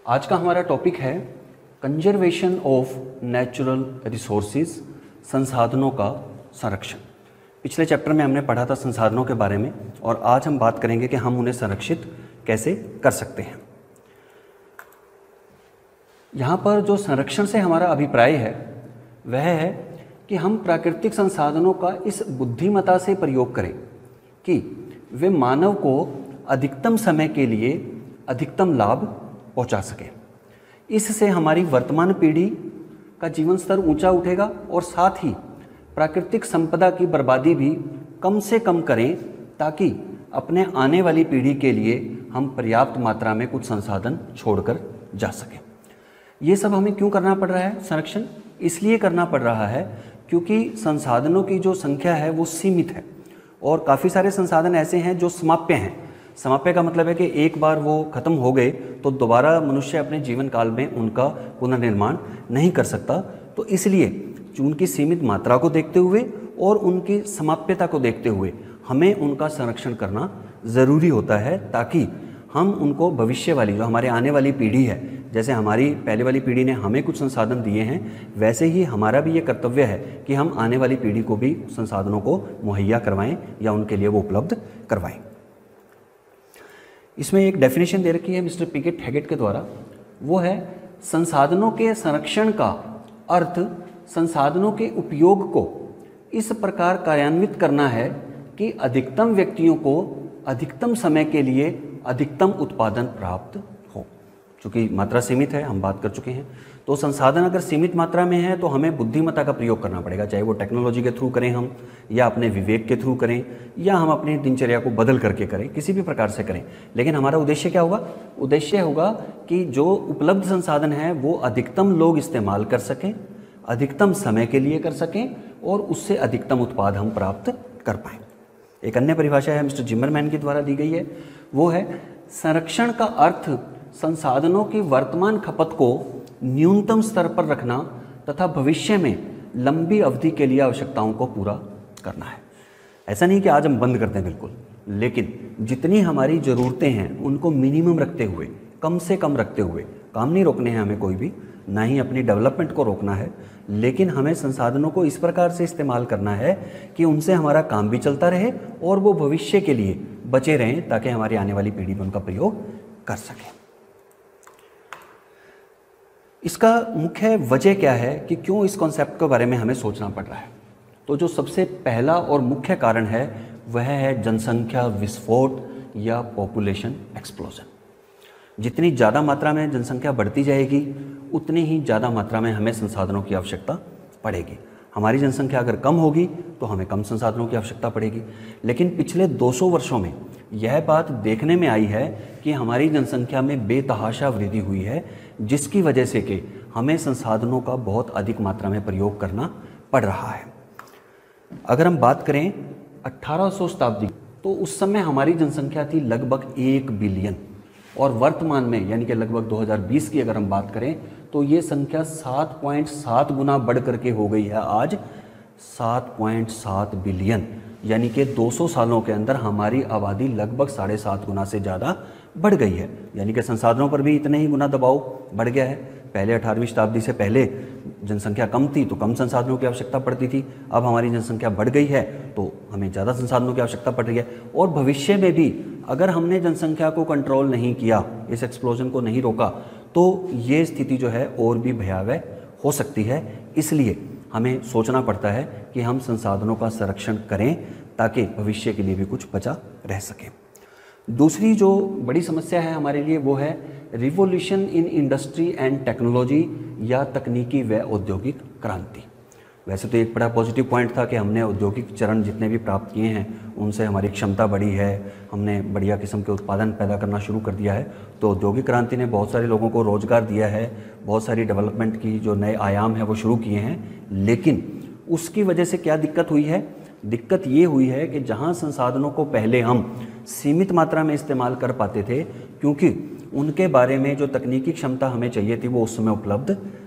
आज का हमारा टॉपिक है कंजर्वेशन ऑफ नेचुरल रिसोर्सेज, संसाधनों का संरक्षण। पिछले चैप्टर में हमने पढ़ा था संसाधनों के बारे में और आज हम बात करेंगे कि हम उन्हें संरक्षित कैसे कर सकते हैं। यहाँ पर जो संरक्षण से हमारा अभिप्राय है वह है कि हम प्राकृतिक संसाधनों का इस बुद्धिमत्ता से प्रयोग करें कि वे मानव को अधिकतम समय के लिए अधिकतम लाभ पहुंचा सके। इससे हमारी वर्तमान पीढ़ी का जीवन स्तर ऊंचा उठेगा और साथ ही प्राकृतिक संपदा की बर्बादी भी कम से कम करें ताकि अपने आने वाली पीढ़ी के लिए हम पर्याप्त मात्रा में कुछ संसाधन छोड़कर जा सकें। ये सब हमें क्यों करना पड़ रहा है? संरक्षण इसलिए करना पड़ रहा है क्योंकि संसाधनों की जो संख्या है वो सीमित है और काफ़ी सारे संसाधन ऐसे हैं जो समाप्य हैं। समाप्य का मतलब है कि एक बार वो ख़त्म हो गए तो दोबारा मनुष्य अपने जीवन काल में उनका पुनर्निर्माण नहीं कर सकता। तो इसलिए उनकी सीमित मात्रा को देखते हुए और उनकी समाप्यता को देखते हुए हमें उनका संरक्षण करना ज़रूरी होता है ताकि हम उनको भविष्य वाली जो हमारे आने वाली पीढ़ी है, जैसे हमारी पहले वाली पीढ़ी ने हमें कुछ संसाधन दिए हैं, वैसे ही हमारा भी ये कर्तव्य है कि हम आने वाली पीढ़ी को भी संसाधनों को मुहैया करवाएं या उनके लिए वो उपलब्ध करवाएं। इसमें एक डेफिनेशन दे रखी है मिस्टर पिकेट हैगेट के द्वारा, वो है संसाधनों के संरक्षण का अर्थ संसाधनों के उपयोग को इस प्रकार कार्यान्वित करना है कि अधिकतम व्यक्तियों को अधिकतम समय के लिए अधिकतम उत्पादन प्राप्त हो। चूँकि मात्रा सीमित है, हम बात कर चुके हैं, तो संसाधन अगर सीमित मात्रा में है तो हमें बुद्धिमत्ता का प्रयोग करना पड़ेगा, चाहे वो टेक्नोलॉजी के थ्रू करें हम या अपने विवेक के थ्रू करें या हम अपनी दिनचर्या को बदल करके करें, किसी भी प्रकार से करें। लेकिन हमारा उद्देश्य क्या होगा? उद्देश्य होगा कि जो उपलब्ध संसाधन है वो अधिकतम लोग इस्तेमाल कर सकें, अधिकतम समय के लिए कर सकें और उससे अधिकतम उत्पाद हम प्राप्त कर पाएँ। एक अन्य परिभाषा है मिस्टर जिमरमैन के द्वारा दी गई है, वो है संरक्षण का अर्थ संसाधनों की वर्तमान खपत को न्यूनतम स्तर पर रखना तथा भविष्य में लंबी अवधि के लिए आवश्यकताओं को पूरा करना है। ऐसा नहीं कि आज हम बंद करते हैं बिल्कुल, लेकिन जितनी हमारी ज़रूरतें हैं उनको मिनिमम रखते हुए, कम से कम रखते हुए, काम नहीं रोकने हैं हमें कोई भी, ना ही अपनी डेवलपमेंट को रोकना है, लेकिन हमें संसाधनों को इस प्रकार से इस्तेमाल करना है कि उनसे हमारा काम भी चलता रहे और वो भविष्य के लिए बचे रहें ताकि हमारी आने वाली पीढ़ी में उनका प्रयोग कर सके। इसका मुख्य वजह क्या है कि क्यों इस कॉन्सेप्ट के बारे में हमें सोचना पड़ रहा है? तो जो सबसे पहला और मुख्य कारण है वह है जनसंख्या विस्फोट या पॉपुलेशन एक्सप्लोजन। जितनी ज़्यादा मात्रा में जनसंख्या बढ़ती जाएगी उतनी ही ज़्यादा मात्रा में हमें संसाधनों की आवश्यकता पड़ेगी। हमारी जनसंख्या अगर कम होगी तो हमें कम संसाधनों की आवश्यकता पड़ेगी। लेकिन पिछले 200 वर्षों में यह बात देखने में आई है कि हमारी जनसंख्या में बेतहाशा वृद्धि हुई है, जिसकी वजह से कि हमें संसाधनों का बहुत अधिक मात्रा में प्रयोग करना पड़ रहा है। अगर हम बात करें 1800 शताब्दी, तो उस समय हमारी जनसंख्या थी लगभग 1 बिलियन और वर्तमान में यानी कि लगभग 2020 की अगर हम बात करें तो ये संख्या 7.7 गुना बढ़ करके हो गई है आज 7.7 बिलियन, यानी कि 200 सालों के अंदर हमारी आबादी लगभग 7.5 गुना से ज़्यादा बढ़ गई है। यानी कि संसाधनों पर भी इतने ही गुना दबाव बढ़ गया है। पहले 18वीं शताब्दी से पहले जनसंख्या कम थी तो कम संसाधनों की आवश्यकता पड़ती थी, अब हमारी जनसंख्या बढ़ गई है तो हमें ज़्यादा संसाधनों की आवश्यकता पड़ रही है। और भविष्य में भी अगर हमने जनसंख्या को कंट्रोल नहीं किया, इस एक्सप्लोजन को नहीं रोका, तो ये स्थिति जो है और भी भयावह हो सकती है। इसलिए हमें सोचना पड़ता है कि हम संसाधनों का संरक्षण करें ताकि भविष्य के लिए भी कुछ बचा रह सके। दूसरी जो बड़ी समस्या है हमारे लिए वो है revolution in industry and technology या तकनीकी व औद्योगिक क्रांति। वैसे तो एक बड़ा पॉजिटिव पॉइंट था कि हमने औद्योगिक चरण जितने भी प्राप्त किए हैं उनसे हमारी क्षमता बढ़ी है, हमने बढ़िया किस्म के उत्पादन पैदा करना शुरू कर दिया है। तो औद्योगिक क्रांति ने बहुत सारे लोगों को रोज़गार दिया है, बहुत सारी डेवलपमेंट की जो नए आयाम है वो शुरू किए हैं। लेकिन उसकी वजह से क्या दिक्कत हुई है? दिक्कत ये हुई है कि जहाँ संसाधनों को पहले हम सीमित मात्रा में इस्तेमाल कर पाते थे, क्योंकि उनके बारे में जो तकनीकी क्षमता हमें चाहिए थी वो उस समय उपलब्ध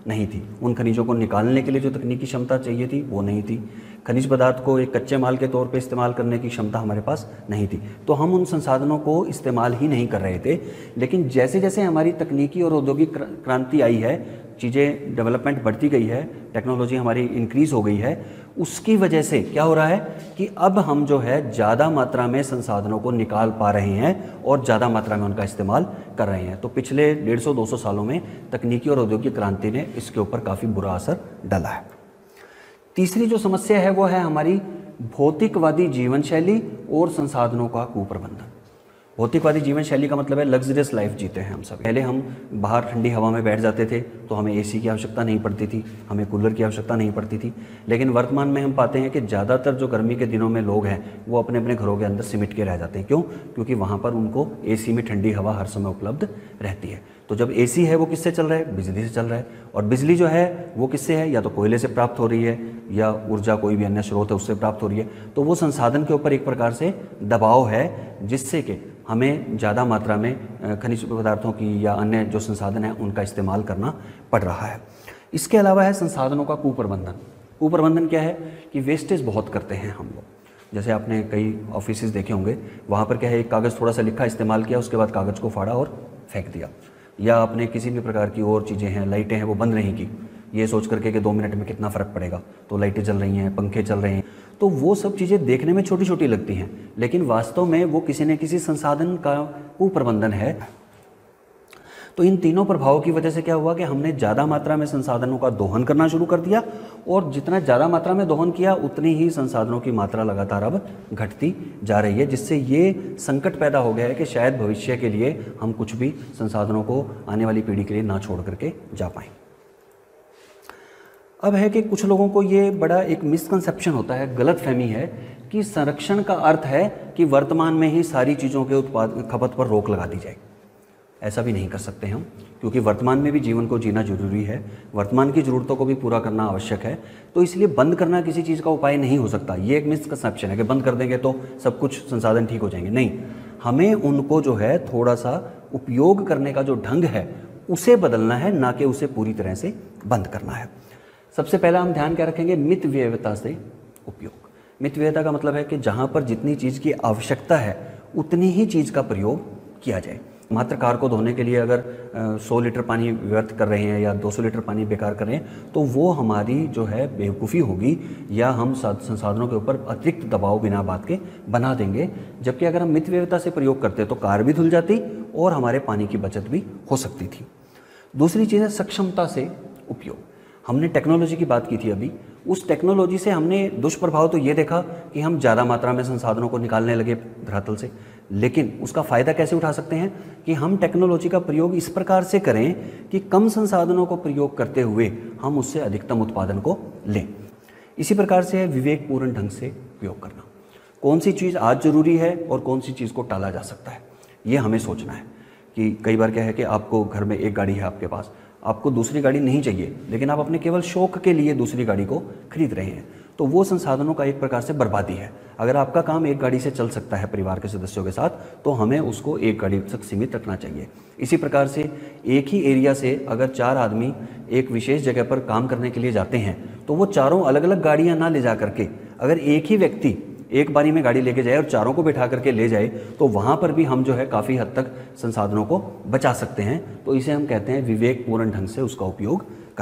नहीं थी। उन खनिजों को निकालने के लिए जो तकनीकी क्षमता चाहिए थी वो नहीं थी। खनिज पदार्थ को एक कच्चे माल के तौर पे इस्तेमाल करने की क्षमता हमारे पास नहीं थी। तो हम उन संसाधनों को इस्तेमाल ही नहीं कर रहे थे। लेकिन जैसे जैसे हमारी तकनीकी और औद्योगिक क्रांति आई है, चीज़ें डेवलपमेंट बढ़ती गई है, टेक्नोलॉजी हमारी इंक्रीज़ हो गई है, उसकी वजह से क्या हो रहा है कि अब हम जो है ज़्यादा मात्रा में संसाधनों को निकाल पा रहे हैं और ज़्यादा मात्रा में उनका इस्तेमाल कर रहे हैं। तो पिछले 150-200 सालों में तकनीकी और औद्योगिक क्रांति ने इसके ऊपर काफ़ी बुरा असर डाला है। तीसरी जो समस्या है वो है हमारी भौतिकवादी जीवन शैली और संसाधनों का कुप्रबंधन। भौतिकवादी जीवन शैली का मतलब है लग्जरियस लाइफ जीते हैं हम सब। पहले हम बाहर ठंडी हवा में बैठ जाते थे तो हमें एसी की आवश्यकता नहीं पड़ती थी, हमें कूलर की आवश्यकता नहीं पड़ती थी। लेकिन वर्तमान में हम पाते हैं कि ज़्यादातर जो गर्मी के दिनों में लोग हैं वो अपने अपने घरों के अंदर सिमट के रह जाते हैं। क्यों? क्योंकि वहाँ पर उनको एसी में ठंडी हवा हर समय उपलब्ध रहती है। तो जब एसी है वो किससे चल रहा है? बिजली से चल रहा है। और बिजली जो है वो किससे है? या तो कोयले से प्राप्त हो रही है या ऊर्जा कोई भी अन्य स्रोत है उससे प्राप्त हो रही है। तो वो संसाधन के ऊपर एक प्रकार से दबाव है जिससे कि हमें ज़्यादा मात्रा में खनिज पदार्थों की या अन्य जो संसाधन है उनका इस्तेमाल करना पड़ रहा है। इसके अलावा है संसाधनों का कुप्रबंधन। कुप्रबंधन क्या है कि वेस्टेज बहुत करते हैं हम लोग। जैसे आपने कई ऑफिसेज देखे होंगे, वहाँ पर क्या है, एक कागज़ थोड़ा सा लिखा, इस्तेमाल किया, उसके बाद कागज़ को फाड़ा और फेंक दिया। या आपने किसी भी प्रकार की और चीज़ें हैं, लाइटें हैं, वो बंद नहीं की, ये सोच करके कि 2 मिनट में कितना फ़र्क पड़ेगा, तो लाइटें चल रही हैं, पंखे चल रहे हैं। तो वो सब चीज़ें देखने में छोटी छोटी लगती हैं, लेकिन वास्तव में वो किसी न किसी संसाधन का कुप्रबंधन है। तो इन तीनों प्रभावों की वजह से क्या हुआ कि हमने ज़्यादा मात्रा में संसाधनों का दोहन करना शुरू कर दिया, और जितना ज़्यादा मात्रा में दोहन किया उतनी ही संसाधनों की मात्रा लगातार अब घटती जा रही है, जिससे ये संकट पैदा हो गया है कि शायद भविष्य के लिए हम कुछ भी संसाधनों को आने वाली पीढ़ी के लिए ना छोड़ करके जा पाएँ। अब है कि कुछ लोगों को ये बड़ा एक मिसकंसेप्शन होता है, गलतफहमी है कि संरक्षण का अर्थ है कि वर्तमान में ही सारी चीज़ों के खपत पर रोक लगा दी जाए। ऐसा भी नहीं कर सकते हम, क्योंकि वर्तमान में भी जीवन को जीना जरूरी है, वर्तमान की ज़रूरतों को भी पूरा करना आवश्यक है। तो इसलिए बंद करना किसी चीज़ का उपाय नहीं हो सकता। ये एक मिसकंसेप्शन है कि बंद कर देंगे तो सब कुछ संसाधन ठीक हो जाएंगे। नहीं, हमें उनको जो है थोड़ा सा उपयोग करने का जो ढंग है उसे बदलना है, ना कि उसे पूरी तरह से बंद करना है। सबसे पहला हम ध्यान क्या रखेंगे? मितव्ययता से उपयोग। मितव्ययता का मतलब है कि जहाँ पर जितनी चीज़ की आवश्यकता है उतनी ही चीज़ का प्रयोग किया जाए। मात्र कार को धोने के लिए अगर 100 लीटर पानी व्यर्थ कर रहे हैं या 200 लीटर पानी बेकार कर रहे हैं तो वो हमारी जो है बेवकूफ़ी होगी, या हम संसाधनों के ऊपर अतिरिक्त दबाव बिना बात के बना देंगे। जबकि अगर हम मितव्ययता से प्रयोग करते तो कार भी धुल जाती और हमारे पानी की बचत भी हो सकती थी। दूसरी चीज़ है सक्षमता से उपयोग। हमने टेक्नोलॉजी की बात की थी अभी। उस टेक्नोलॉजी से हमने दुष्प्रभाव तो ये देखा कि हम ज़्यादा मात्रा में संसाधनों को निकालने लगे धरातल से, लेकिन उसका फ़ायदा कैसे उठा सकते हैं कि हम टेक्नोलॉजी का प्रयोग इस प्रकार से करें कि कम संसाधनों को प्रयोग करते हुए हम उससे अधिकतम उत्पादन को लें। इसी प्रकार से है विवेकपूर्ण ढंग से उपयोग करना। कौन सी चीज़ आज ज़रूरी है और कौन सी चीज़ को टाला जा सकता है, ये हमें सोचना है। कि कई बार क्या है कि आपको घर में एक गाड़ी है आपके पास, आपको दूसरी गाड़ी नहीं चाहिए, लेकिन आप अपने केवल शौक के लिए दूसरी गाड़ी को खरीद रहे हैं, तो वो संसाधनों का एक प्रकार से बर्बादी है। अगर आपका काम एक गाड़ी से चल सकता है परिवार के सदस्यों के साथ, तो हमें उसको एक गाड़ी तक सीमित रखना चाहिए। इसी प्रकार से एक ही एरिया से अगर 4 आदमी एक विशेष जगह पर काम करने के लिए जाते हैं तो वो चारों अलग अलग गाड़ियाँ ना ले जा करके अगर एक ही व्यक्ति एक बारी में गाड़ी लेके जाए और चारों को बिठा करके ले जाए तो वहाँ पर भी हम जो है काफ़ी हद तक संसाधनों को बचा सकते हैं। तो इसे हम कहते हैं विवेकपूर्ण ढंग से उसका उपयोग कर।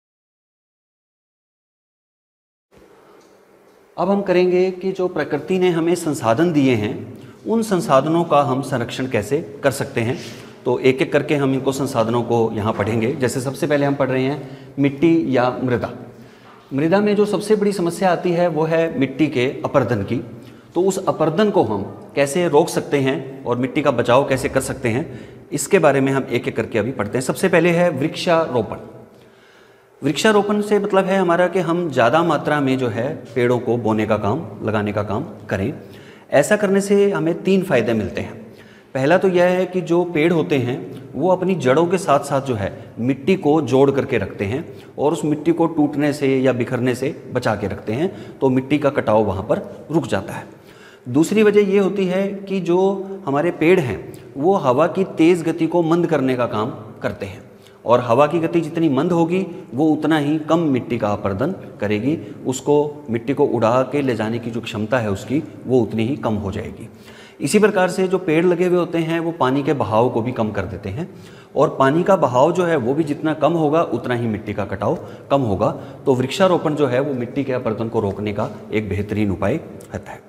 अब हम करेंगे कि जो प्रकृति ने हमें संसाधन दिए हैं उन संसाधनों का हम संरक्षण कैसे कर सकते हैं। तो एक एक करके हम इनको संसाधनों को यहाँ पढ़ेंगे। जैसे सबसे पहले हम पढ़ रहे हैं मिट्टी या मृदा। मृदा में जो सबसे बड़ी समस्या आती है वो है मिट्टी के अपरदन की। तो उस अपरदन को हम कैसे रोक सकते हैं और मिट्टी का बचाव कैसे कर सकते हैं, इसके बारे में हम एक एक करके अभी पढ़ते हैं। सबसे पहले है वृक्षारोपण। वृक्षारोपण से मतलब है हमारा कि हम ज़्यादा मात्रा में जो है पेड़ों को बोने का काम, लगाने का काम करें। ऐसा करने से हमें 3 फायदे मिलते हैं। पहला तो यह है कि जो पेड़ होते हैं वो अपनी जड़ों के साथ साथ जो है मिट्टी को जोड़ करके रखते हैं और उस मिट्टी को टूटने से या बिखरने से बचा के रखते हैं, तो मिट्टी का कटाव वहाँ पर रुक जाता है। दूसरी वजह ये होती है कि जो हमारे पेड़ हैं वो हवा की तेज़ गति को मंद करने का काम करते हैं। और हवा की गति जितनी मंद होगी वो उतना ही कम मिट्टी का अपरदन करेगी, उसको मिट्टी को उड़ा के ले जाने की जो क्षमता है उसकी वो उतनी ही कम हो जाएगी। इसी प्रकार से जो पेड़ लगे हुए होते हैं वो पानी के बहाव को भी कम कर देते हैं, और पानी का बहाव जो है वो भी जितना कम होगा उतना ही मिट्टी का कटाव कम होगा। तो वृक्षारोपण जो है वो मिट्टी के अपरदन को रोकने का एक बेहतरीन उपाय रहता है।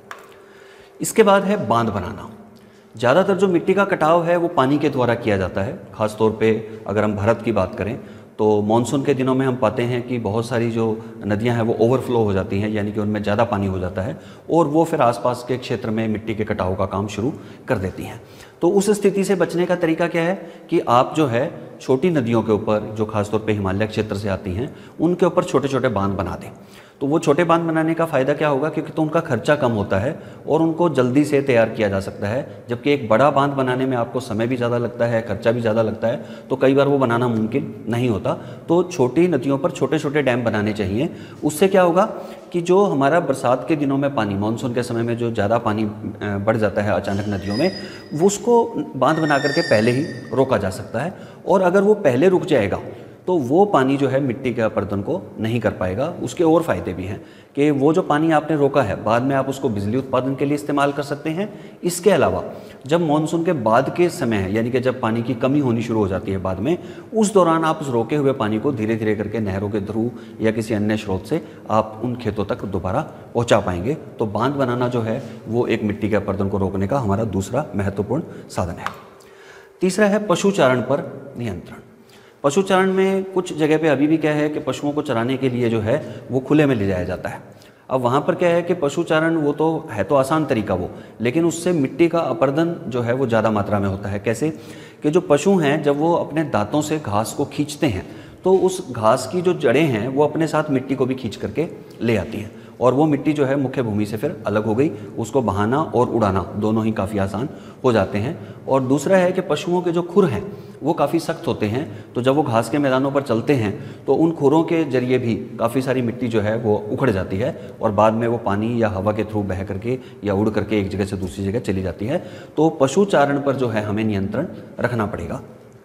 इसके बाद है बांध बनाना। ज़्यादातर जो मिट्टी का कटाव है वो पानी के द्वारा किया जाता है। ख़ास तौर पे अगर हम भारत की बात करें तो मानसून के दिनों में हम पाते हैं कि बहुत सारी जो नदियां हैं वो ओवरफ्लो हो जाती हैं, यानी कि उनमें ज़्यादा पानी हो जाता है और वो फिर आसपास के क्षेत्र में मिट्टी के कटाव का काम शुरू कर देती हैं। तो उस स्थिति से बचने का तरीका क्या है कि आप जो है छोटी नदियों के ऊपर, जो खासतौर पे हिमालय क्षेत्र से आती हैं, उनके ऊपर छोटे छोटे बांध बना दें। तो वो छोटे बांध बनाने का फ़ायदा क्या होगा, क्योंकि तो उनका खर्चा कम होता है और उनको जल्दी से तैयार किया जा सकता है। जबकि एक बड़ा बांध बनाने में आपको समय भी ज़्यादा लगता है, खर्चा भी ज़्यादा लगता है, तो कई बार वो बनाना मुमकिन नहीं होता। तो छोटी नदियों पर छोटे छोटे डैम बनाने चाहिए। उससे क्या होगा कि जो हमारा बरसात के दिनों में पानी, मानसून के समय में जो ज़्यादा पानी बढ़ जाता है अचानक नदियों में, वो उसको बांध बना करके पहले ही रोका जा सकता है। और अगर वो पहले रुक जाएगा तो वो पानी जो है मिट्टी के अपरदन को नहीं कर पाएगा। उसके और फ़ायदे भी हैं कि वो जो पानी आपने रोका है बाद में आप उसको बिजली उत्पादन के लिए इस्तेमाल कर सकते हैं। इसके अलावा जब मानसून के बाद के समय है, यानी कि जब पानी की कमी होनी शुरू हो जाती है बाद में, उस दौरान आप उस रोके हुए पानी को धीरे धीरे करके नहरों के थ्रू या किसी अन्य स्रोत से आप उन खेतों तक दोबारा पहुँचा पाएंगे। तो बांध बनाना जो है वो एक मिट्टी के अपरदन को रोकने का हमारा दूसरा महत्वपूर्ण साधन है। तीसरा है पशुचारण पर नियंत्रण। पशुचारण में कुछ जगह पे अभी भी क्या है कि पशुओं को चराने के लिए जो है वो खुले में ले जाया जाता है। अब वहाँ पर क्या है कि पशुचारण वो तो है तो आसान तरीका वो, लेकिन उससे मिट्टी का अपरदन जो है वो ज़्यादा मात्रा में होता है। कैसे कि जो पशु हैं जब वो अपने दांतों से घास को खींचते हैं तो उस घास की जो जड़ें हैं वो अपने साथ मिट्टी को भी खींच करके ले आती हैं, और वो मिट्टी जो है मुख्य भूमि से फिर अलग हो गई, उसको बहाना और उड़ाना दोनों ही काफ़ी आसान हो जाते हैं। और दूसरा है कि पशुओं के जो खुर हैं वो काफ़ी सख्त होते हैं, तो जब वो घास के मैदानों पर चलते हैं तो उन खुरों के जरिए भी काफ़ी सारी मिट्टी जो है वो उखड़ जाती है और बाद में वो पानी या हवा के थ्रू बह करके या उड़ करके एक जगह से दूसरी जगह चली जाती है। तो पशुचारण पर जो है हमें नियंत्रण रखना पड़ेगा।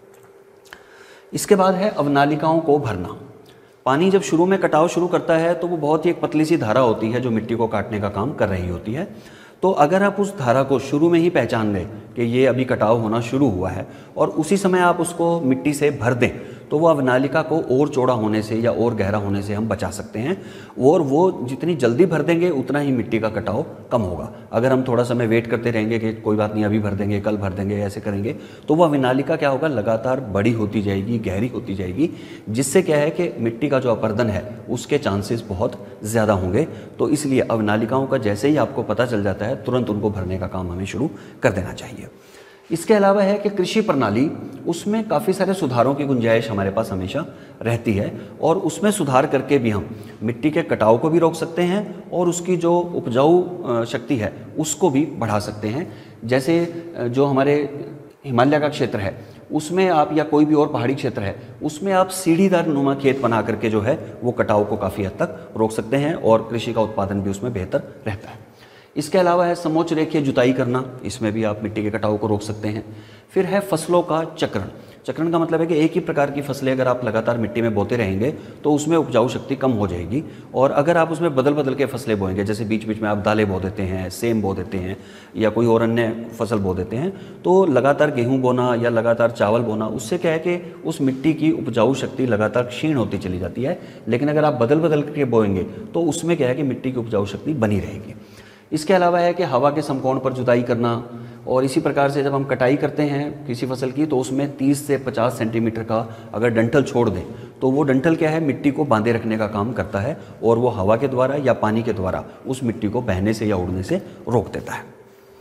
इसके बाद है अवनालिकाओं को भरना। पानी जब शुरू में कटाव शुरू करता है तो वो बहुत ही एक पतली सी धारा होती है जो मिट्टी को काटने का काम कर रही होती है। तो अगर आप उस धारा को शुरू में ही पहचान लें कि ये अभी कटाव होना शुरू हुआ है और उसी समय आप उसको मिट्टी से भर दें, तो वो अवनालिका को और चौड़ा होने से या और गहरा होने से हम बचा सकते हैं। और वो जितनी जल्दी भर देंगे उतना ही मिट्टी का कटाव कम होगा। अगर हम थोड़ा समय वेट करते रहेंगे कि कोई बात नहीं अभी भर देंगे, कल भर देंगे, ऐसे करेंगे, तो वो अवनालिका क्या होगा, लगातार बड़ी होती जाएगी, गहरी होती जाएगी, जिससे क्या है कि मिट्टी का जो अपरदन है उसके चांसेस बहुत ज़्यादा होंगे। तो इसलिए अवनालिकाओं का जैसे ही आपको पता चल जाता है तुरंत उनको भरने का काम हमें शुरू कर देना चाहिए। इसके अलावा है कि कृषि प्रणाली, उसमें काफ़ी सारे सुधारों की गुंजाइश हमारे पास हमेशा रहती है और उसमें सुधार करके भी हम मिट्टी के कटाव को भी रोक सकते हैं और उसकी जो उपजाऊ शक्ति है उसको भी बढ़ा सकते हैं। जैसे जो हमारे हिमालय का क्षेत्र है उसमें आप, या कोई भी और पहाड़ी क्षेत्र है उसमें आप सीढ़ीदार नुमा खेत बना करके जो है वो कटाव को काफ़ी हद तक रोक सकते हैं और कृषि का उत्पादन भी उसमें बेहतर रहता है। इसके अलावा है समोच्च रेखीय जुताई करना, इसमें भी आप मिट्टी के कटाव को रोक सकते हैं। फिर है फसलों का चक्रण। चक्रण का मतलब है कि एक ही प्रकार की फसलें अगर आप लगातार मिट्टी में बोते रहेंगे तो उसमें उपजाऊ शक्ति कम हो जाएगी, और अगर आप उसमें बदल बदल के फसलें बोएंगे, जैसे बीच बीच में आप दालें बो देते हैं, सेम बो देते हैं या कोई और अन्य फसल बो देते हैं, तो लगातार गेहूँ बोना या लगातार चावल बोना, उससे क्या है कि उस मिट्टी की उपजाऊ शक्ति लगातार क्षीण होती चली जाती है। लेकिन अगर आप बदल बदल के बोएंगे तो उसमें क्या है कि मिट्टी की उपजाऊ शक्ति बनी रहेगी। इसके अलावा है कि हवा के समकोण पर जुताई करना, और इसी प्रकार से जब हम कटाई करते हैं किसी फसल की तो उसमें 30 से 50 सेंटीमीटर का अगर डंठल छोड़ दें तो वो डंठल क्या है, मिट्टी को बांधे रखने का काम करता है और वो हवा के द्वारा या पानी के द्वारा उस मिट्टी को बहने से या उड़ने से रोक देता है।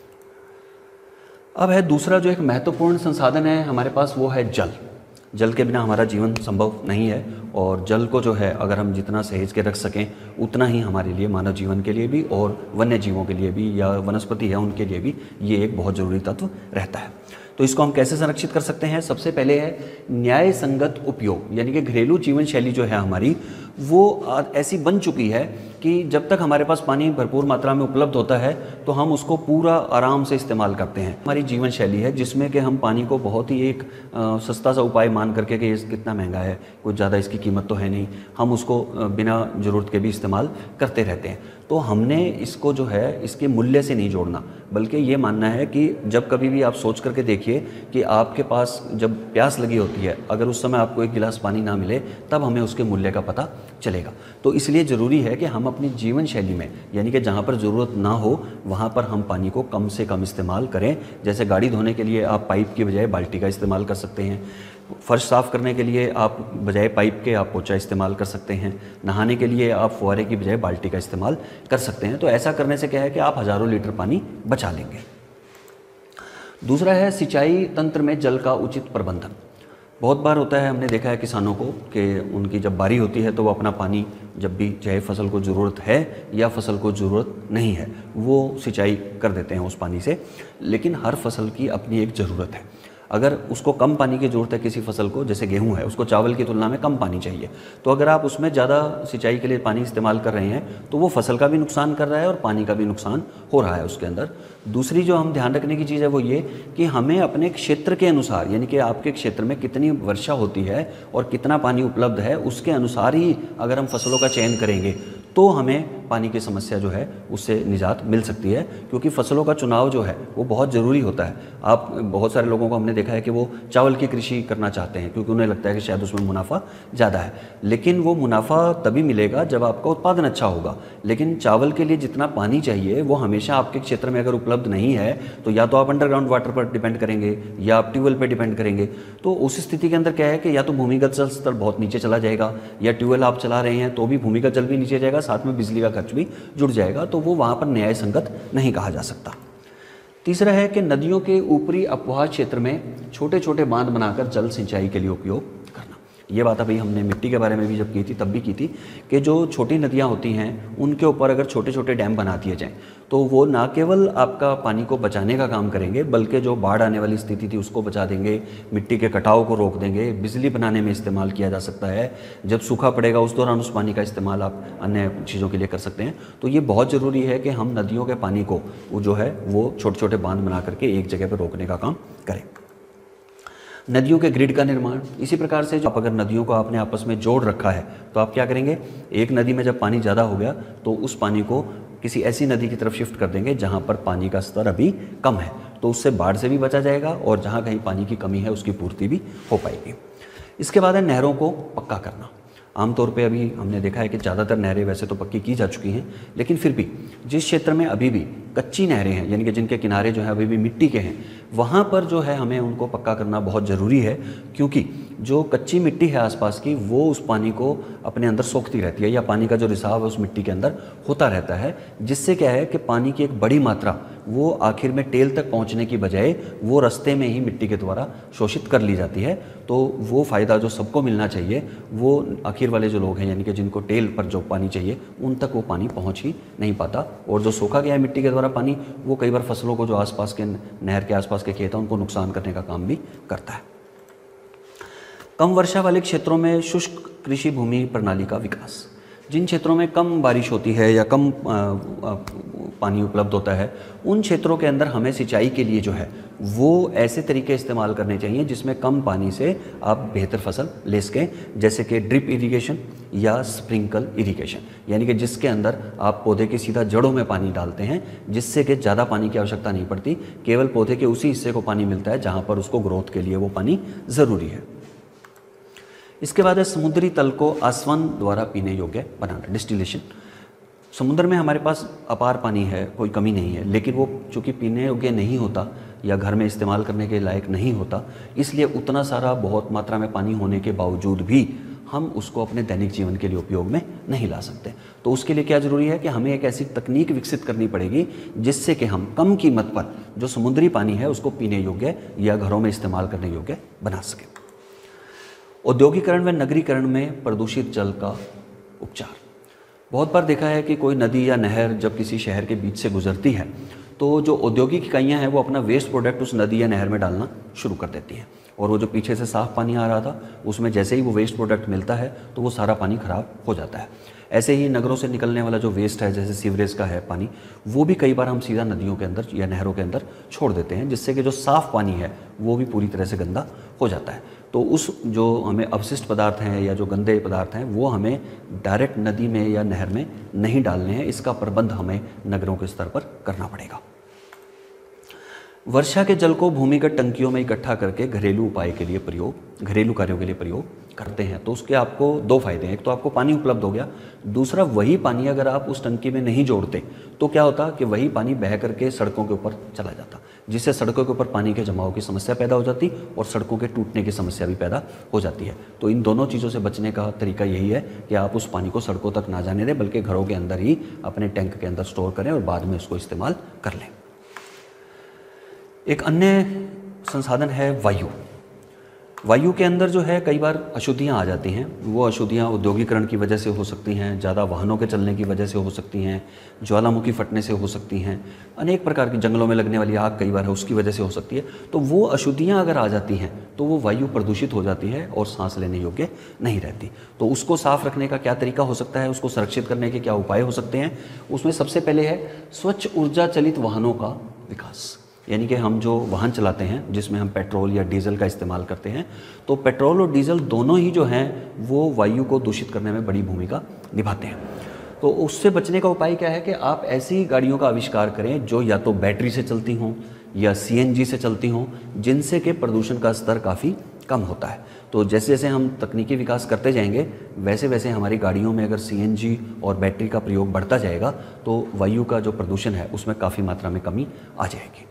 अब है दूसरा जो एक महत्वपूर्ण संसाधन है हमारे पास, वो है जल। जल के बिना हमारा जीवन संभव नहीं है, और जल को जो है अगर हम जितना सहेज के रख सकें उतना ही हमारे लिए, मानव जीवन के लिए भी और वन्य जीवों के लिए भी या वनस्पति है उनके लिए भी ये एक बहुत ज़रूरी तत्व रहता है। तो इसको हम कैसे संरक्षित कर सकते हैं? सबसे पहले है न्याय संगत उपयोग, यानी कि घरेलू जीवन शैली जो है हमारी वो ऐसी बन चुकी है कि जब तक हमारे पास पानी भरपूर मात्रा में उपलब्ध होता है तो हम उसको पूरा आराम से इस्तेमाल करते हैं। हमारी जीवन शैली है जिसमें कि हम पानी को बहुत ही एक सस्ता सा उपाय मान करके कि ये कितना महंगा है, कुछ ज़्यादा इसकी कीमत तो है नहीं, हम उसको बिना ज़रूरत के भी इस्तेमाल करते रहते हैं। तो हमने इसको जो है इसके मूल्य से नहीं जोड़ना, बल्कि ये मानना है कि जब कभी भी आप सोच करके देखिए कि आपके पास जब प्यास लगी होती है, अगर उस समय आपको एक गिलास पानी ना मिले तब हमें उसके मूल्य का पता चलेगा। तो इसलिए ज़रूरी है कि हम अपनी जीवन शैली में, यानी कि जहाँ पर ज़रूरत ना हो वहाँ पर हम पानी को कम से कम इस्तेमाल करें। जैसे गाड़ी धोने के लिए आप पाइप की बजाय बाल्टी का इस्तेमाल कर सकते हैं, फ़र्श साफ़ करने के लिए आप बजाय पाइप के आप पोंछा इस्तेमाल कर सकते हैं, नहाने के लिए आप फुहारे की बजाय बाल्टी का इस्तेमाल कर सकते हैं। तो ऐसा करने से क्या है कि आप हज़ारों लीटर पानी बचा लेंगे। दूसरा है सिंचाई तंत्र में जल का उचित प्रबंधन। बहुत बार होता है, हमने देखा है किसानों को कि उनकी जब बारी होती है तो वो अपना पानी जब भी चाहे फसल को ज़रूरत है या फसल को ज़रूरत नहीं है वो सिंचाई कर देते हैं उस पानी से। लेकिन हर फसल की अपनी एक ज़रूरत है। अगर उसको कम पानी की ज़रूरत है किसी फसल को, जैसे गेहूं है, उसको चावल की तुलना में कम पानी चाहिए, तो अगर आप उसमें ज़्यादा सिंचाई के लिए पानी इस्तेमाल कर रहे हैं तो वो फसल का भी नुकसान कर रहा है और पानी का भी नुकसान हो रहा है उसके अंदर। दूसरी जो हम ध्यान रखने की चीज़ है वो ये कि हमें अपने क्षेत्र के अनुसार, यानी कि आपके क्षेत्र में कितनी वर्षा होती है और कितना पानी उपलब्ध है, उसके अनुसार ही अगर हम फसलों का चयन करेंगे तो हमें पानी की समस्या जो है उससे निजात मिल सकती है। क्योंकि फसलों का चुनाव जो है वो बहुत ज़रूरी होता है। आप बहुत सारे लोगों को हमने देखा है कि वो चावल की कृषि करना चाहते हैं क्योंकि उन्हें लगता है कि शायद उसमें मुनाफा ज़्यादा है, लेकिन वो मुनाफा तभी मिलेगा जब आपका उत्पादन अच्छा होगा। लेकिन चावल के लिए जितना पानी चाहिए वो हमेशा आपके क्षेत्र में अगर उपलब्ध नहीं है तो या तो आप अंडरग्राउंड वाटर पर डिपेंड करेंगे या आप ट्यूबवेल पर डिपेंड करेंगे। तो उस स्थिति के अंदर क्या है कि या तो भूमिगत जल स्तर बहुत नीचे चला जाएगा, या ट्यूबवेल आप चला रहे हैं तो भी भूमिगत जल भी नीचे जाएगा, साथ में बिजली का खर्च भी जुड़ जाएगा, तो वो वहाँ पर न्याय संगत नहीं कहा जा सकता। तीसरा है कि नदियों के ऊपरी अपवाह क्षेत्र में छोटे छोटे बांध बनाकर जल सिंचाई के लिए उपयोग करना। ये बात अभी हमने मिट्टी के बारे में भी जब की थी तब भी की थी कि जो छोटी नदियाँ होती हैं उनके ऊपर अगर छोटे छोटे डैम बना दिए जाएँ तो वो ना केवल आपका पानी को बचाने का काम करेंगे बल्कि जो बाढ़ आने वाली स्थिति थी उसको बचा देंगे, मिट्टी के कटाव को रोक देंगे, बिजली बनाने में इस्तेमाल किया जा सकता है। जब सूखा पड़ेगा उस दौरान उस पानी का इस्तेमाल आप अन्य चीज़ों के लिए कर सकते हैं। तो ये बहुत ज़रूरी है कि हम नदियों के पानी को वो जो है वो छोटे छोटे बांध बना करके एक जगह पर रोकने का काम करें। नदियों के ग्रिड का निर्माण, इसी प्रकार से जो आप अगर नदियों को आपने आपस में जोड़ रखा है तो आप क्या करेंगे, एक नदी में जब पानी ज़्यादा हो गया तो उस पानी को किसी ऐसी नदी की तरफ शिफ्ट कर देंगे जहाँ पर पानी का स्तर अभी कम है, तो उससे बाढ़ से भी बचा जाएगा और जहाँ कहीं पानी की कमी है उसकी पूर्ति भी हो पाएगी। इसके बाद है नहरों को पक्का करना। आमतौर पे अभी हमने देखा है कि ज़्यादातर नहरें वैसे तो पक्की की जा चुकी हैं, लेकिन फिर भी जिस क्षेत्र में अभी भी कच्ची नहरें हैं, यानी कि जिनके किनारे जो है अभी भी मिट्टी के हैं, वहाँ पर जो है हमें उनको पक्का करना बहुत ज़रूरी है। क्योंकि जो कच्ची मिट्टी है आसपास की वो उस पानी को अपने अंदर सोखती रहती है, या पानी का जो रिसाव है उस मिट्टी के अंदर होता रहता है, जिससे क्या है कि पानी की एक बड़ी मात्रा वो आखिर में टेल तक पहुंचने की बजाय वो रास्ते में ही मिट्टी के द्वारा शोषित कर ली जाती है। तो वो फ़ायदा जो सबको मिलना चाहिए वो आखिर वाले जो लोग हैं, यानी कि जिनको टेल पर जो पानी चाहिए उन तक वो पानी पहुंच ही नहीं पाता, और जो सोखा गया है मिट्टी के द्वारा पानी वो कई बार फसलों को जो आसपास के नहर के आसपास के खेत हैं उनको नुकसान करने का काम भी करता है। कम वर्षा वाले क्षेत्रों में शुष्क कृषि भूमि प्रणाली का विकास। जिन क्षेत्रों में कम बारिश होती है या कम पानी उपलब्ध होता है उन क्षेत्रों के अंदर हमें सिंचाई के लिए जो है वो ऐसे तरीके इस्तेमाल करने चाहिए जिसमें कम पानी से आप बेहतर फसल ले सकें, जैसे कि ड्रिप इरिगेशन या स्प्रिंकल इरिगेशन, यानी कि जिसके अंदर आप पौधे की सीधा जड़ों में पानी डालते हैं, जिससे कि ज़्यादा पानी की आवश्यकता नहीं पड़ती, केवल पौधे के उसी हिस्से को पानी मिलता है जहाँ पर उसको ग्रोथ के लिए वो पानी ज़रूरी है। इसके बाद है समुद्री तल को आसवन द्वारा पीने योग्य बनाना, डिस्टिलेशन। समुद्र में हमारे पास अपार पानी है, कोई कमी नहीं है, लेकिन वो चूँकि पीने योग्य नहीं होता या घर में इस्तेमाल करने के लायक नहीं होता, इसलिए उतना सारा बहुत मात्रा में पानी होने के बावजूद भी हम उसको अपने दैनिक जीवन के लिए उपयोग में नहीं ला सकते। तो उसके लिए क्या ज़रूरी है कि हमें एक ऐसी तकनीक विकसित करनी पड़ेगी जिससे कि हम कम कीमत पर जो समुद्री पानी है उसको पीने योग्य या घरों में इस्तेमाल करने योग्य बना सकें। औद्योगिकरण व नगरीकरण में प्रदूषित जल का उपचार। बहुत बार देखा है कि कोई नदी या नहर जब किसी शहर के बीच से गुजरती है तो जो औद्योगिक इकाइयाँ हैं वो अपना वेस्ट प्रोडक्ट उस नदी या नहर में डालना शुरू कर देती हैं, और वो जो पीछे से साफ़ पानी आ रहा था उसमें जैसे ही वो वेस्ट प्रोडक्ट मिलता है तो वो सारा पानी ख़राब हो जाता है। ऐसे ही नगरों से निकलने वाला जो वेस्ट है, जैसे सीवरेज का है पानी, वो भी कई बार हम सीधा नदियों के अंदर या नहरों के अंदर छोड़ देते हैं, जिससे कि जो साफ़ पानी है वो भी पूरी तरह से गंदा हो जाता है। तो उस जो हमें अवशिष्ट पदार्थ हैं या जो गंदे पदार्थ हैं वो हमें डायरेक्ट नदी में या नहर में नहीं डालने हैं। इसका प्रबंध हमें नगरों के स्तर पर करना पड़ेगा। वर्षा के जल को भूमिगत टंकियों में इकट्ठा करके घरेलू घरेलू कार्यों के लिए प्रयोग करते हैं। तो उसके आपको दो फायदे हैं। एक तो आपको पानी उपलब्ध हो गया, दूसरा वही पानी अगर आप उस टंकी में नहीं जोड़ते तो क्या होता कि वही पानी बह करके सड़कों के ऊपर चला जाता, जिससे सड़कों के ऊपर पानी के जमाव की समस्या पैदा हो जाती और सड़कों के टूटने की समस्या भी पैदा हो जाती है। तो इन दोनों चीज़ों से बचने का तरीका यही है कि आप उस पानी को सड़कों तक ना जाने दें, बल्कि घरों के अंदर ही अपने टैंक के अंदर स्टोर करें और बाद में उसको इस्तेमाल कर लें। एक अन्य संसाधन है वायु। वायु के अंदर जो है कई बार अशुद्धियाँ आ जाती हैं। वो अशुद्धियाँ औद्योगिकरण की वजह से हो सकती हैं, ज़्यादा वाहनों के चलने की वजह से हो सकती हैं, ज्वालामुखी फटने से हो सकती हैं, अनेक प्रकार की जंगलों में लगने वाली आग कई बार है उसकी वजह से हो सकती है। तो वो अशुद्धियाँ अगर आ जाती हैं तो वो वायु प्रदूषित हो जाती है और सांस लेने योग्य नहीं रहती। तो उसको साफ़ रखने का क्या तरीका हो सकता है, उसको संरक्षित करने के क्या उपाय हो सकते हैं? उसमें सबसे पहले है स्वच्छ ऊर्जा चलित वाहनों का विकास। यानी कि हम जो वाहन चलाते हैं जिसमें हम पेट्रोल या डीजल का इस्तेमाल करते हैं, तो पेट्रोल और डीजल दोनों ही जो हैं वो वायु को दूषित करने में बड़ी भूमिका निभाते हैं। तो उससे बचने का उपाय क्या है कि आप ऐसी गाड़ियों का आविष्कार करें जो या तो बैटरी से चलती हों या सीएनजी से चलती हों, जिनसे कि प्रदूषण का स्तर काफ़ी कम होता है। तो जैसे जैसे हम तकनीकी विकास करते जाएंगे वैसे वैसे हमारी गाड़ियों में अगर सीएनजी और बैटरी का प्रयोग बढ़ता जाएगा तो वायु का जो प्रदूषण है उसमें काफ़ी मात्रा में कमी आ जाएगी।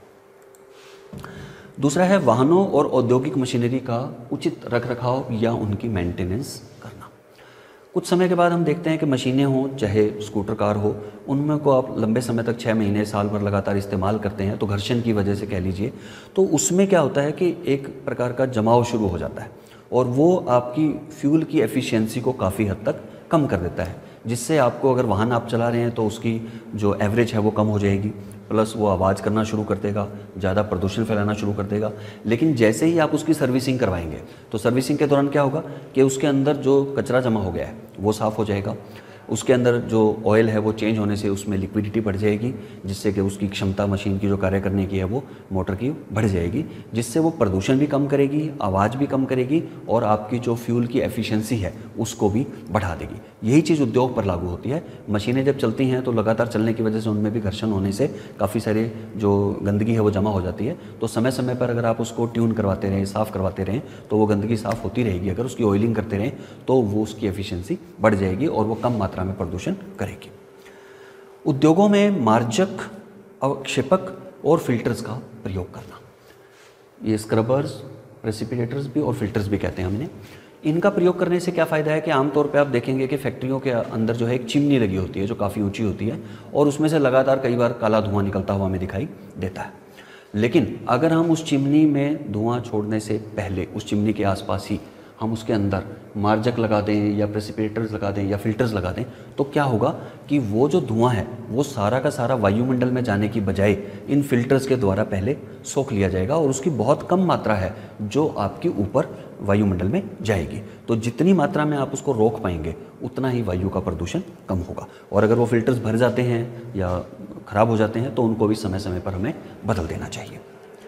दूसरा है वाहनों और औद्योगिक मशीनरी का उचित रखरखाव या उनकी मेंटेनेंस करना। कुछ समय के बाद हम देखते हैं कि मशीनें हों चाहे स्कूटर कार हो, उनमें को आप लंबे समय तक 6 महीने साल भर लगातार इस्तेमाल करते हैं तो घर्षण की वजह से कह लीजिए, तो उसमें क्या होता है कि एक प्रकार का जमाव शुरू हो जाता है और वो आपकी फ्यूल की एफिशिएंसी को काफ़ी हद तक कम कर देता है, जिससे आपको अगर वाहन आप चला रहे हैं तो उसकी जो एवरेज है वो कम हो जाएगी, प्लस वो आवाज़ करना शुरू कर देगा, ज़्यादा प्रदूषण फैलाना शुरू कर देगा। लेकिन जैसे ही आप उसकी सर्विसिंग करवाएंगे तो सर्विसिंग के दौरान क्या होगा कि उसके अंदर जो कचरा जमा हो गया है वो साफ़ हो जाएगा, उसके अंदर जो ऑयल है वो चेंज होने से उसमें लिक्विडिटी बढ़ जाएगी, जिससे कि उसकी क्षमता मशीन की जो कार्य करने की है वो मोटर की बढ़ जाएगी, जिससे वो प्रदूषण भी कम करेगी, आवाज़ भी कम करेगी और आपकी जो फ्यूल की एफिशिएंसी है उसको भी बढ़ा देगी। यही चीज़ उद्योग पर लागू होती है। मशीनें जब चलती हैं तो लगातार चलने की वजह से उनमें भी घर्षण होने से काफ़ी सारे जो गंदगी है वो जमा हो जाती है। तो समय समय पर अगर आप उसको ट्यून करवाते रहें, साफ़ करवाते रहें तो वो गंदगी साफ़ होती रहेगी। अगर उसकी ऑयलिंग करते रहें तो वो उसकी एफिशिएंसी बढ़ जाएगी और वो कम मात्रा में प्रदूषण करेगी। उद्योगों में मार्जक, अवक्षेपक और फिल्टर्स का प्रयोग करना, ये स्क्रबर्स, प्रेसिपिटेटर्स भी और फिल्टर्स भी कहते हैं हम इन्हें। इनका प्रयोग करने से क्या फ़ायदा है कि आमतौर पे आप देखेंगे कि फैक्ट्रियों के अंदर जो है एक चिमनी लगी होती है जो काफ़ी ऊंची होती है और उसमें से लगातार कई बार काला धुआं निकलता हुआ हमें दिखाई देता है। लेकिन अगर हम उस चिमनी में धुआं छोड़ने से पहले उस चिमनी के आसपास ही हम उसके अंदर मार्जक लगा दें या प्रेसिपिटेटर्स लगा दें या फिल्टर्स लगा दें तो क्या होगा कि वो जो धुआं है वो सारा का सारा वायुमंडल में जाने की बजाय इन फिल्टर्स के द्वारा पहले सोख लिया जाएगा और उसकी बहुत कम मात्रा है जो आपकी ऊपर वायुमंडल में जाएगी। तो जितनी मात्रा में आप उसको रोक पाएंगे उतना ही वायु का प्रदूषण कम होगा। और अगर वो फिल्टर्स भर जाते हैं या ख़राब हो जाते हैं तो उनको भी समय समय पर हमें बदल देना चाहिए।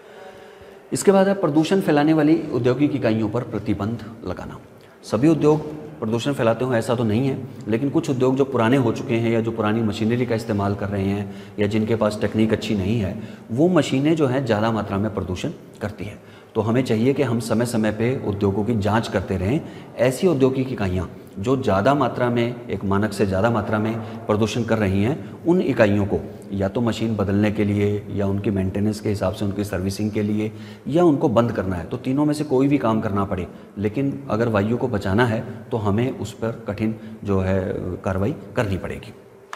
इसके बाद है प्रदूषण फैलाने वाली औद्योगिक इकाइयों पर प्रतिबंध लगाना। सभी उद्योग प्रदूषण फैलाते हो ऐसा तो नहीं है, लेकिन कुछ उद्योग जो पुराने हो चुके हैं या जो पुरानी मशीनरी का इस्तेमाल कर रहे हैं या जिनके पास टेक्निक अच्छी नहीं है, वो मशीनें जो हैं ज़्यादा मात्रा में प्रदूषण करती हैं। तो हमें चाहिए कि हम समय समय पे उद्योगों की जांच करते रहें। ऐसी औद्योगिक इकाइयाँ जो ज़्यादा मात्रा में, एक मानक से ज़्यादा मात्रा में प्रदूषण कर रही हैं, उन इकाइयों को या तो मशीन बदलने के लिए या उनकी मेंटेनेंस के हिसाब से उनकी सर्विसिंग के लिए या उनको बंद करना है। तो तीनों में से कोई भी काम करना पड़े, लेकिन अगर वायु को बचाना है तो हमें उस पर कठिन जो है कार्रवाई करनी पड़ेगी।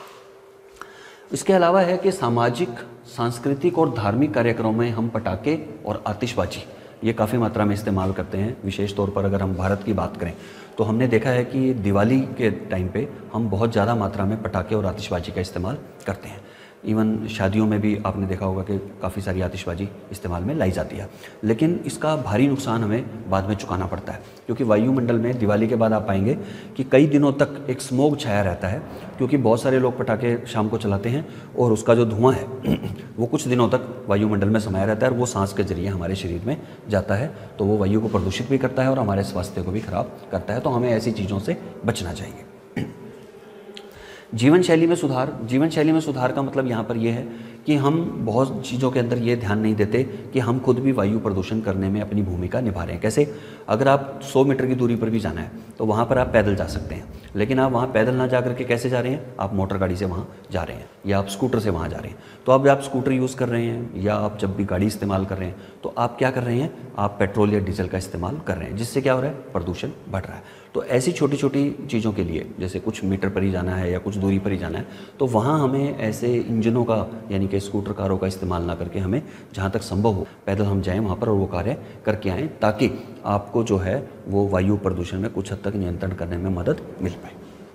इसके अलावा है कि सामाजिक, सांस्कृतिक और धार्मिक कार्यक्रमों में हम पटाखे और आतिशबाजी ये काफ़ी मात्रा में इस्तेमाल करते हैं। विशेष तौर पर अगर हम भारत की बात करें तो हमने देखा है कि दिवाली के टाइम पे हम बहुत ज़्यादा मात्रा में पटाखे और आतिशबाजी का इस्तेमाल करते हैं। इवन शादियों में भी आपने देखा होगा कि काफ़ी सारी आतिशबाजी इस्तेमाल में लाई जाती है, लेकिन इसका भारी नुकसान हमें बाद में चुकाना पड़ता है, क्योंकि वायुमंडल में दिवाली के बाद आप पाएंगे कि कई दिनों तक एक स्मोक छाया रहता है, क्योंकि बहुत सारे लोग पटाखे शाम को चलाते हैं और उसका जो धुआं है वो कुछ दिनों तक वायुमंडल में समाया रहता है और वो सांस के जरिए हमारे शरीर में जाता है, तो वो वायु को प्रदूषित भी करता है और हमारे स्वास्थ्य को भी खराब करता है। तो हमें ऐसी चीज़ों से बचना चाहिए। जीवन शैली में सुधार का मतलब यहाँ पर यह है कि हम बहुत चीज़ों के अंदर ये ध्यान नहीं देते कि हम खुद भी वायु प्रदूषण करने में अपनी भूमिका निभा रहे हैं। कैसे? अगर आप 100 मीटर की दूरी पर भी जाना है तो वहाँ पर आप पैदल जा सकते हैं, लेकिन आप वहाँ पैदल ना जा करके कैसे जा रहे हैं? आप मोटर गाड़ी से वहाँ जा रहे हैं या आप स्कूटर से वहाँ जा रहे हैं। तो अब आप स्कूटर यूज़ कर रहे हैं या आप जब भी गाड़ी इस्तेमाल कर रहे हैं तो आप क्या कर रहे हैं? आप पेट्रोल या डीजल का इस्तेमाल कर रहे हैं, जिससे क्या हो रहा है? प्रदूषण बढ़ रहा है। तो ऐसी छोटी छोटी चीज़ों के लिए, जैसे कुछ मीटर पर ही जाना है या कुछ दूरी पर ही जाना है, तो वहाँ हमें ऐसे इंजनों का यानी कि स्कूटर कारों का इस्तेमाल ना करके हमें जहाँ तक संभव हो पैदल हम जाएं वहाँ पर और वो कार्य करके आएँ, ताकि आपको जो है वो वायु प्रदूषण में कुछ हद तक नियंत्रण करने में मदद मिल पाए।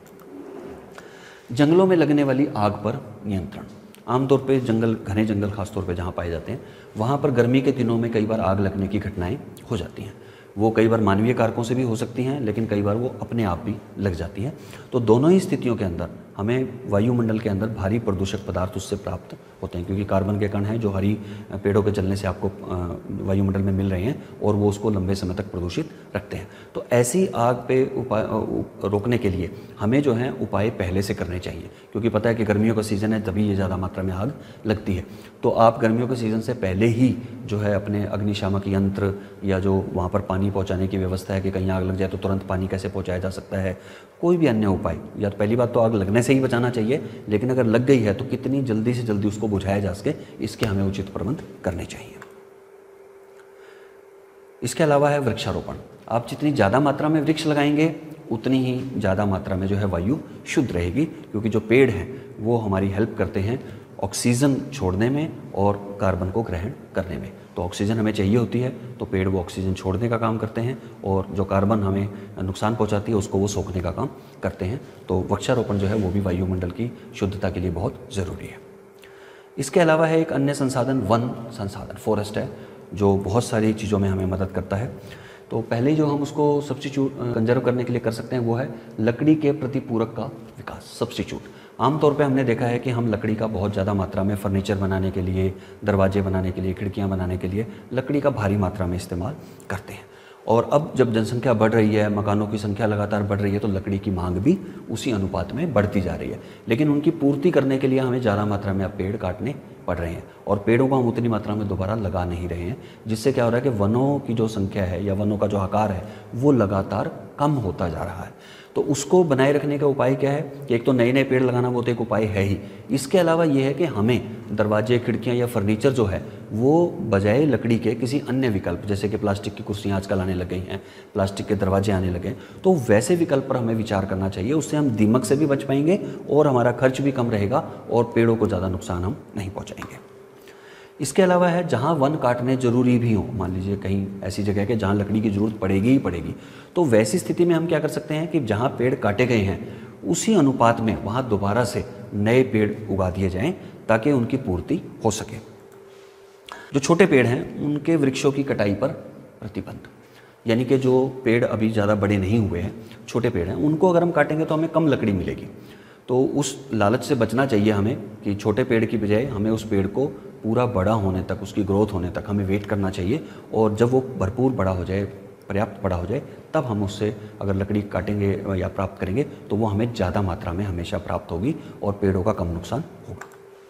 जंगलों में लगने वाली आग पर नियंत्रण। आमतौर पे घने जंगल खासतौर पे जहाँ पाए जाते हैं, वहाँ पर गर्मी के दिनों में कई बार आग लगने की घटनाएं हो जाती हैं। वो कई बार मानवीय कारकों से भी हो सकती हैं, लेकिन कई बार वो अपने आप भी लग जाती हैं। तो दोनों ही स्थितियों के अंदर हमें वायुमंडल के अंदर भारी प्रदूषक पदार्थ उससे प्राप्त होते हैं, क्योंकि कार्बन के कण हैं जो हरी पेड़ों के जलने से आपको वायुमंडल में मिल रहे हैं और वो उसको लंबे समय तक प्रदूषित रखते हैं। तो ऐसी आग पे रोकने के लिए हमें जो है उपाय पहले से करने चाहिए, क्योंकि पता है कि गर्मियों का सीज़न है, तभी ये ज़्यादा मात्रा में आग लगती है। तो आप गर्मियों के सीज़न से पहले ही जो है अपने अग्निशामक यंत्र या जो वहाँ पर पानी पहुँचाने की व्यवस्था है कि कहीं आग लग जाए तो तुरंत पानी कैसे पहुँचाया जा सकता है, कोई भी अन्य उपाय, या तो पहली बात तो आग लगने से ही बचाना चाहिए, लेकिन अगर लग गई है तो कितनी जल्दी से जल्दी उसको बुझाया जा सके, इसके हमें उचित प्रबंध करने चाहिए। इसके अलावा है वृक्षारोपण। आप जितनी ज़्यादा मात्रा में वृक्ष लगाएंगे उतनी ही ज़्यादा मात्रा में जो है वायु शुद्ध रहेगी, क्योंकि जो पेड़ हैं वो हमारी हेल्प करते हैं ऑक्सीजन छोड़ने में और कार्बन को ग्रहण करने में। तो ऑक्सीजन हमें चाहिए होती है, तो पेड़ वो ऑक्सीजन छोड़ने का काम करते हैं और जो कार्बन हमें नुकसान पहुंचाती है उसको वो सोखने का काम करते हैं। तो वृक्षारोपण जो है वो भी वायुमंडल की शुद्धता के लिए बहुत ज़रूरी है। इसके अलावा है एक अन्य संसाधन, वन संसाधन, फॉरेस्ट है, जो बहुत सारी चीज़ों में हमें मदद करता है। तो पहले जो हम उसको सब्स्टिट्यूट कंजर्व करने के लिए कर सकते हैं वो है लकड़ी के प्रतिपूरक का विकास, सब्स्टिट्यूट। आमतौर पे हमने देखा है कि हम लकड़ी का बहुत ज़्यादा मात्रा में फर्नीचर बनाने के लिए, दरवाजे बनाने के लिए, खिड़कियाँ बनाने के लिए लकड़ी का भारी मात्रा में इस्तेमाल करते हैं। और अब जब जनसंख्या बढ़ रही है, मकानों की संख्या लगातार बढ़ रही है, तो लकड़ी की मांग भी उसी अनुपात में बढ़ती जा रही है। लेकिन उनकी पूर्ति करने के लिए हमें ज़्यादा मात्रा में अब पेड़ काटने पड़ रहे हैं और पेड़ों को हम उतनी मात्रा में दोबारा लगा नहीं रहे हैं, जिससे क्या हो रहा है कि वनों की जो संख्या है या वनों का जो आकार है वो लगातार कम होता जा रहा है। तो उसको बनाए रखने का उपाय क्या है कि एक तो नए नए पेड़ लगाना, वो तो एक उपाय है ही। इसके अलावा ये है कि हमें दरवाजे, खिड़कियाँ या फर्नीचर जो है वो बजाय लकड़ी के किसी अन्य विकल्प, जैसे कि प्लास्टिक की कुर्सियाँ आजकल आने लग गई हैं, प्लास्टिक के दरवाजे आने लगे हैं, तो वैसे विकल्प पर हमें विचार करना चाहिए। उससे हम दीमक से भी बच पाएंगे और हमारा खर्च भी कम रहेगा और पेड़ों को ज़्यादा नुकसान हम नहीं पहुँचाएंगे। इसके अलावा है जहाँ वन काटने जरूरी भी हो, मान लीजिए कहीं ऐसी जगह है जहाँ लकड़ी की ज़रूरत पड़ेगी ही पड़ेगी, तो वैसी स्थिति में हम क्या कर सकते हैं कि जहाँ पेड़ काटे गए हैं उसी अनुपात में वहाँ दोबारा से नए पेड़ उगा दिए जाएं, ताकि उनकी पूर्ति हो सके। जो छोटे पेड़ हैं उनके वृक्षों की कटाई पर प्रतिबंध, यानी कि जो पेड़ अभी ज़्यादा बड़े नहीं हुए हैं, छोटे पेड़ हैं, उनको अगर हम काटेंगे तो हमें कम लकड़ी मिलेगी। तो उस लालच से बचना चाहिए हमें कि छोटे पेड़ की बजाय हमें उस पेड़ को पूरा बड़ा होने तक, उसकी ग्रोथ होने तक हमें वेट करना चाहिए, और जब वो भरपूर बड़ा हो जाए, पर्याप्त बड़ा हो जाए, तब हम उससे अगर लकड़ी काटेंगे या प्राप्त करेंगे तो वो हमें ज़्यादा मात्रा में हमेशा प्राप्त होगी और पेड़ों का कम नुकसान होगा।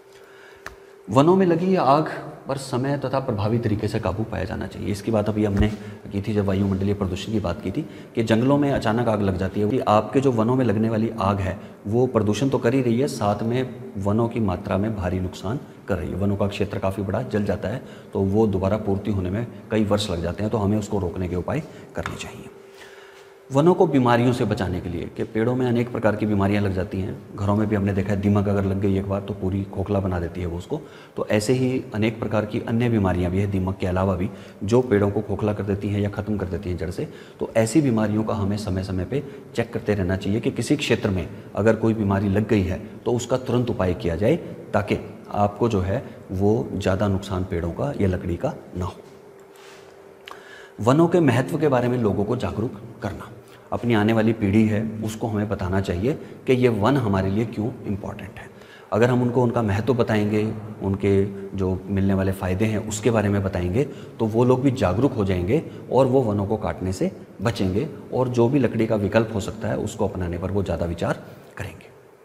वनों में लगी आग पर समय तथा प्रभावी तरीके से काबू पाया जाना चाहिए। इसकी बात अभी हमने की थी जब वायुमंडलीय प्रदूषण की बात की थी कि जंगलों में अचानक आग लग जाती है कि आपके जो वनों में लगने वाली आग है वो प्रदूषण तो कर ही रही है, साथ में वनों की मात्रा में भारी नुकसान कर रही है। वनों का क्षेत्र काफ़ी बड़ा जल जाता है, तो वो दोबारा पूर्ति होने में कई वर्ष लग जाते हैं, तो हमें उसको रोकने के उपाय करने चाहिए। वनों को बीमारियों से बचाने के लिए, कि पेड़ों में अनेक प्रकार की बीमारियां लग जाती हैं, घरों में भी हमने देखा है दीमक अगर लग गई एक बार तो पूरी खोखला बना देती है वो उसको। तो ऐसे ही अनेक प्रकार की अन्य बीमारियां भी है दीमक के अलावा भी, जो पेड़ों को खोखला कर देती हैं या ख़त्म कर देती हैं जड़ से। तो ऐसी बीमारियों का हमें समय समय पर चेक करते रहना चाहिए कि किसी क्षेत्र में अगर कोई बीमारी लग गई है तो उसका तुरंत उपाय किया जाए, ताकि आपको जो है वो ज़्यादा नुकसान पेड़ों का या लकड़ी का ना हो। वनों के महत्व के बारे में लोगों को जागरूक करना, अपनी आने वाली पीढ़ी है उसको हमें बताना चाहिए कि ये वन हमारे लिए क्यों इम्पॉर्टेंट है। अगर हम उनको उनका महत्व बताएंगे, उनके जो मिलने वाले फ़ायदे हैं उसके बारे में बताएंगे, तो वो लोग भी जागरूक हो जाएंगे और वो वनों को काटने से बचेंगे और जो भी लकड़ी का विकल्प हो सकता है उसको अपनाने पर वो ज़्यादा विचार करेंगे।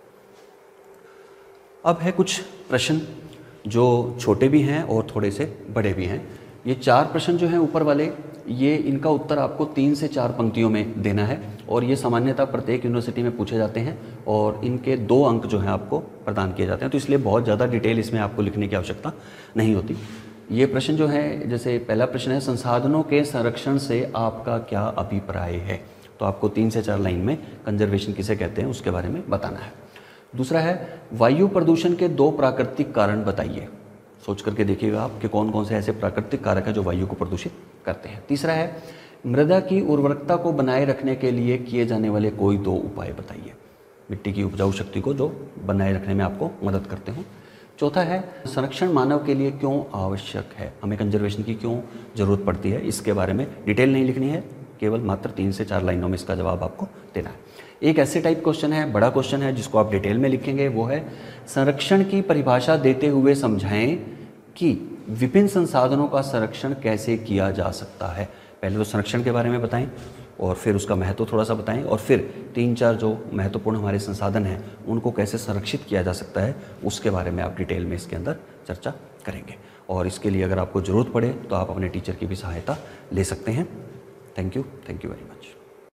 अब है कुछ प्रश्न जो छोटे भी हैं और थोड़े से बड़े भी हैं। ये 4 प्रश्न जो हैं ऊपर वाले, ये इनका उत्तर आपको 3 से 4 पंक्तियों में देना है और ये सामान्यतः प्रत्येक यूनिवर्सिटी में पूछे जाते हैं और इनके 2 अंक जो हैं आपको प्रदान किए जाते हैं, तो इसलिए बहुत ज़्यादा डिटेल इसमें आपको लिखने की आवश्यकता नहीं होती। ये प्रश्न जो है, जैसे पहला प्रश्न है, संसाधनों के संरक्षण से आपका क्या अभिप्राय है, तो आपको 3 से 4 लाइन में कंजर्वेशन किसे कहते हैं उसके बारे में बताना है। दूसरा है, वायु प्रदूषण के 2 प्राकृतिक कारण बताइए। सोच करके देखिएगा आप कि कौन कौन से ऐसे प्राकृतिक कारक हैं जो वायु को प्रदूषित करते हैं। तीसरा है, मृदा की उर्वरकता को बनाए रखने के लिए किए जाने वाले कोई 2 उपाय बताइए, मिट्टी की उपजाऊ शक्ति को जो बनाए रखने में आपको मदद करते हो। चौथा है, संरक्षण मानव के लिए क्यों आवश्यक है, हमें कंजर्वेशन की क्यों ज़रूरत पड़ती है, इसके बारे में डिटेल नहीं लिखनी है, केवल मात्र 3 से 4 लाइनों में इसका जवाब आपको देना है। एक ऐसे टाइप क्वेश्चन है, बड़ा क्वेश्चन है, जिसको आप डिटेल में लिखेंगे, वो है, संरक्षण की परिभाषा देते हुए समझाएं कि विभिन्न संसाधनों का संरक्षण कैसे किया जा सकता है। पहले तो संरक्षण के बारे में बताएं और फिर उसका महत्व थोड़ा सा बताएं और फिर 3-4 जो महत्वपूर्ण हमारे संसाधन हैं उनको कैसे संरक्षित किया जा सकता है उसके बारे में आप डिटेल में इसके अंदर चर्चा करेंगे। और इसके लिए अगर आपको ज़रूरत पड़े तो आप अपने टीचर की भी सहायता ले सकते हैं। Thank you very much.